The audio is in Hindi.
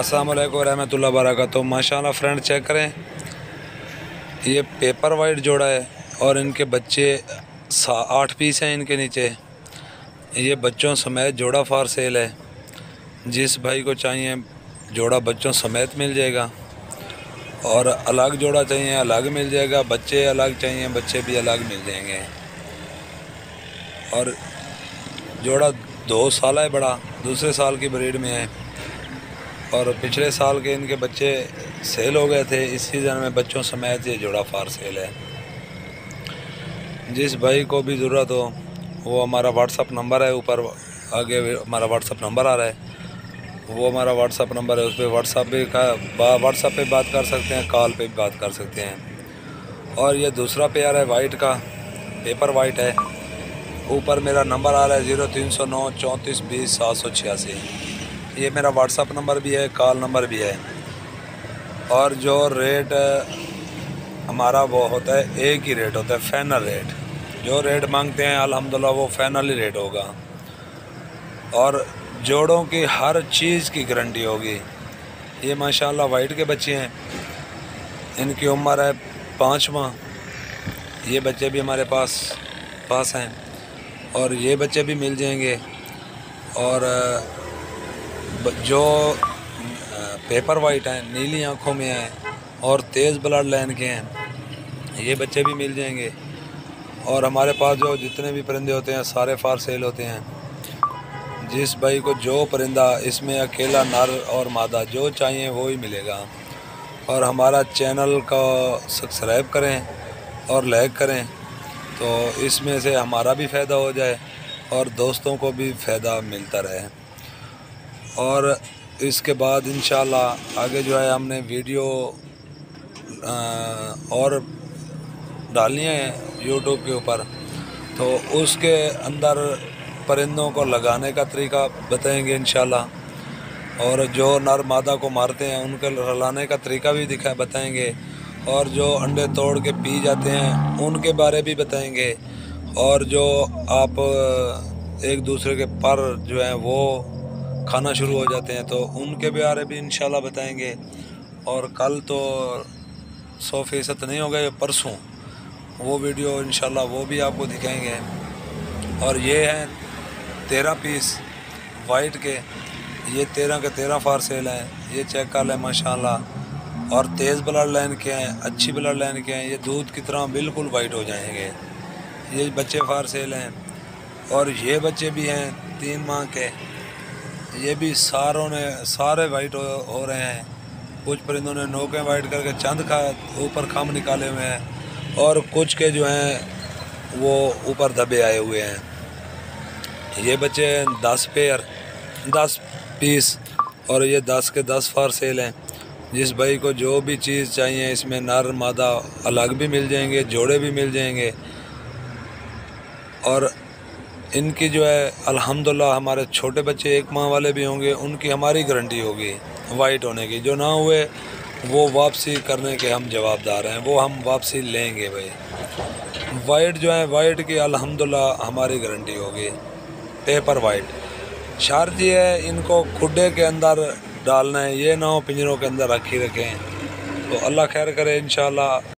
अस्सलाम वालेकुम रहमतुल्लाहि व बरकातुहू। माशाल्लाह फ्रेंड चेक करें, ये पेपर वाइट जोड़ा है और इनके बच्चे 8 पीस हैं इनके नीचे। ये बच्चों समेत जोड़ा फार सेल है। जिस भाई को चाहिए जोड़ा बच्चों समेत मिल जाएगा और अलग जोड़ा चाहिए अलग मिल जाएगा, बच्चे अलग चाहिए बच्चे भी अलग मिल जाएंगे। और जोड़ा 2 साल है बड़ा, दूसरे साल की ब्रीड में है और पिछले साल के इनके बच्चे सेल हो गए थे। इस सीज़न में बच्चों समेत ये जोड़ा फार सेल है। जिस भाई को भी ज़रूरत हो वो हमारा व्हाट्सअप नंबर है, ऊपर आगे हमारा व्हाट्सअप नंबर आ रहा है, वो हमारा व्हाट्सअप नंबर है। उस पर व्हाट्सअप पे बात कर सकते हैं, कॉल पे भी बात कर सकते हैं। और ये दूसरा पेयर है वाइट का, पेपर वाइट है। ऊपर मेरा नंबर आ रहा है 0309 34 20 786। ये मेरा व्हाट्सअप नंबर भी है, कॉल नंबर भी है। और जो रेट हमारा वो होता है, एक ही रेट होता है, फाइनल रेट। जो रेट मांगते हैं अल्हम्दुलिल्लाह वो फाइनल ही रेट होगा। और जोड़ों की हर चीज़ की गारंटी होगी। ये माशाल्लाह वाइट के बच्चे हैं, इनकी उम्र है 5 माह। ये बच्चे भी हमारे पास हैं और ये बच्चे भी मिल जाएंगे। और जो पेपर वाइट हैं, नीली आँखों में हैं और तेज़ ब्लड लाइन के हैं, ये बच्चे भी मिल जाएंगे। और हमारे पास जो जितने भी परिंदे होते हैं सारे फार सेल होते हैं। जिस भाई को जो परिंदा, इसमें अकेला नर और मादा जो चाहिए वो ही मिलेगा। और हमारा चैनल को सब्सक्राइब करें और लाइक करें तो इसमें से हमारा भी फ़ायदा हो जाए और दोस्तों को भी फ़ायदा मिलता रहे। और इसके बाद इंशाल्लाह आगे जो है हमने वीडियो और डालनी है यूट्यूब के ऊपर, तो उसके अंदर परिंदों को लगाने का तरीका बताएंगे इंशाल्लाह। और जो नर मादा को मारते हैं उनके रलाने का तरीका भी बताएंगे। और जो अंडे तोड़ के पी जाते हैं उनके बारे भी बताएंगे। और जो आप एक दूसरे के पर जो है वो खाना शुरू हो जाते हैं तो उनके बारे भी इंशाल्लाह बताएंगे। और कल तो 100% नहीं होगा, ये परसों वो वीडियो इंशाल्लाह वो भी आपको दिखाएंगे। और ये हैं 13 पीस वाइट के, ये 13 के 13 फार सेल हैं। ये चेक कर लें माशाल्लाह। और तेज़ ब्लड लाइन के हैं, अच्छी ब्लड लाइन के हैं, ये दूध की तरह बिल्कुल वाइट हो जाएंगे। ये बच्चे फार सेल हैं। और ये बच्चे भी हैं 3 माह के, ये भी सारे वाइट हो रहे हैं। कुछ परिंदों ने नोकें वाइट करके चंद ऊपर खम निकाले हुए हैं और कुछ के जो हैं वो ऊपर दबे आए हुए हैं। ये बच्चे 10 पीस और ये 10 के 10 फार सेल हैं। जिस भाई को जो भी चीज़ चाहिए इसमें नर मादा अलग भी मिल जाएंगे, जोड़े भी मिल जाएंगे। और इनकी जो है अल्हम्दुलिल्लाह हमारे छोटे बच्चे 1 माह वाले भी होंगे, उनकी हमारी गारंटी होगी वाइट होने की। जो ना हुए वो वापसी करने के हम जवाबदार हैं, वो हम वापसी लेंगे भाई। वाइट जो है वाइट की अल्हम्दुलिल्लाह हमारी गारंटी होगी। पेपर वाइट शर्त ये है इनको खुडे के अंदर डालना है, ये ना हो पिंजरों के अंदर रखें। तो अल्लाह खैर करे इंशाल्लाह।